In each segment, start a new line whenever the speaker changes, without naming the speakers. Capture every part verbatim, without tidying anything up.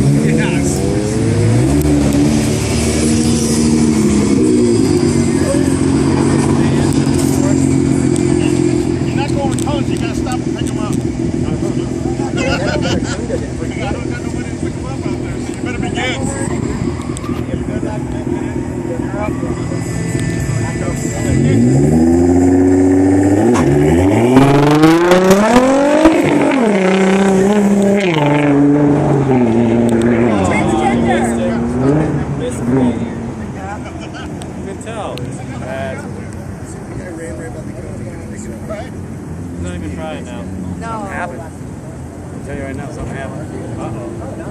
Not even trying now.
No.
Something happened. I'll tell you right now, something happened. Uh-oh.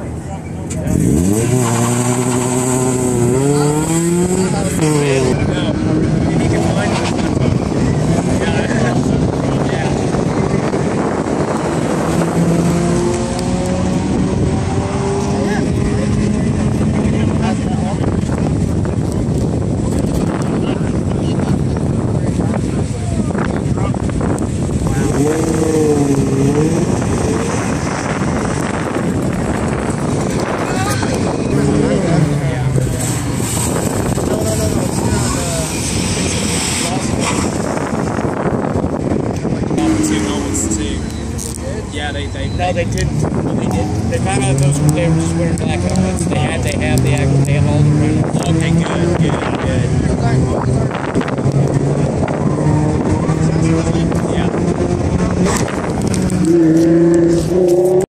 Yeah, they, they, no, they didn't. No, they didn't. They found out those they were just wearing black helmets. They had, they have the, they have all the rentals.